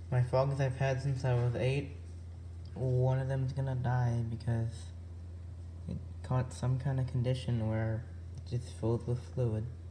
My frogs I've had since I was 8, one of them's gonna die because it caught some kind of condition where it's just filled with fluid.